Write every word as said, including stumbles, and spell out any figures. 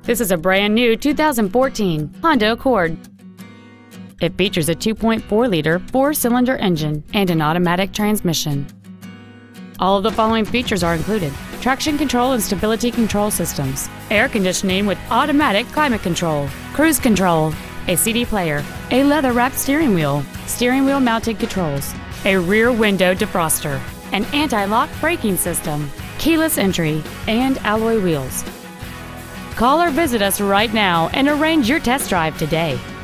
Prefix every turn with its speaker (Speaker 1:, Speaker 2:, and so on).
Speaker 1: This is a brand new two thousand fourteen Honda Accord. It features a two point four liter four-cylinder engine and an automatic transmission. All of the following features are included: traction control and stability control systems, air conditioning with automatic climate control, cruise control, a C D player, a leather-wrapped steering wheel, steering wheel mounted controls, a rear window defroster, an anti-lock braking system, keyless entry, and alloy wheels. Call or visit us right now and arrange your test drive today.